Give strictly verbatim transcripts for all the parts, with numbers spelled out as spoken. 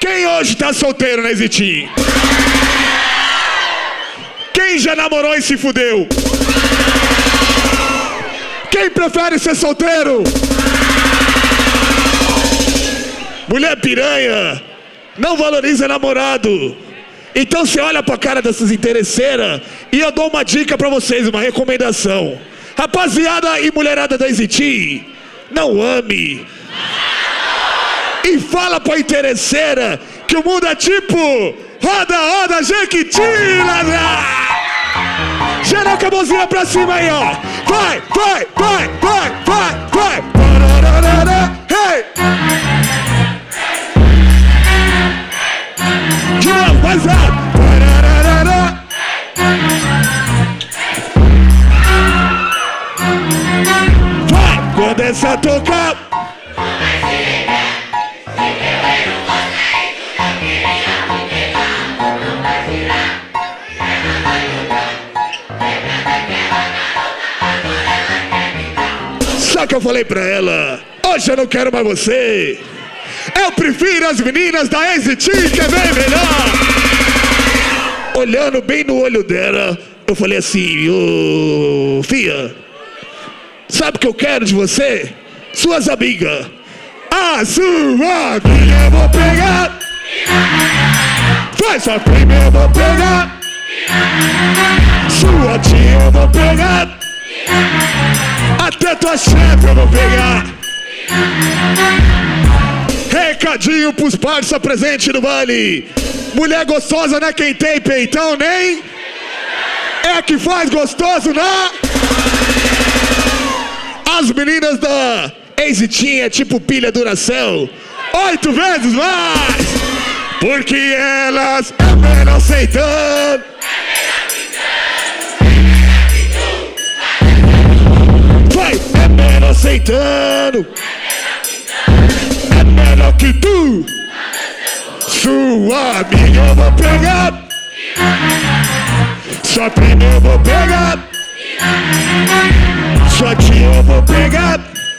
Quem hoje tá solteiro na Exitim? Quem já namorou e se fudeu? Quem prefere ser solteiro? Mulher piranha não valoriza namorado. Então você olha pra cara dessas interesseiras e eu dou uma dica pra vocês, uma recomendação. Rapaziada e mulherada da Exitim, não ame. E fala pra interesseira que o mundo é tipo roda, roda, Jequiti, ladrão. Geral com a mãozinha pra cima aí, ó. Vai, vai, vai, vai, vai, vai. Hey! De novo, mais alto. Vai, quando essa tocar. Só que eu falei pra ela, hoje eu não quero mais você. Eu prefiro as meninas da Exitim, que é bem melhor. Olhando bem no olho dela, eu falei assim, ô oh, fia, sabe o que eu quero de você? Suas amigas. A sua amiga eu vou pegar. Faz a prima eu vou pegar. Sua tia eu vou pegar. Até tua chefe eu vou pegar. Recadinho pros parça presente no baile. Mulher gostosa não é quem tem peitão, nem é a que faz gostoso, não. As meninas da Exitim é tipo pilha Duracell, oito vezes mais. Porque elas é melhor aceitando. Vai, é melhor aceitando. É melhor que tu. Sua amiga eu vou pegar. Sua prima eu vou pegar. Sua tia eu vou pegar.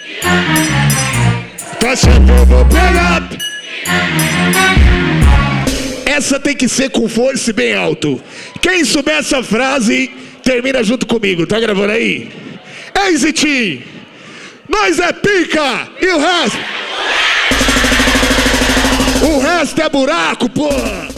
Tua chefe eu vou pegar. Essa tem que ser com força e bem alto. Quem souber essa frase, termina junto comigo. Tá gravando aí? Exitim, nós é pica e o resto... O resto é buraco, porra!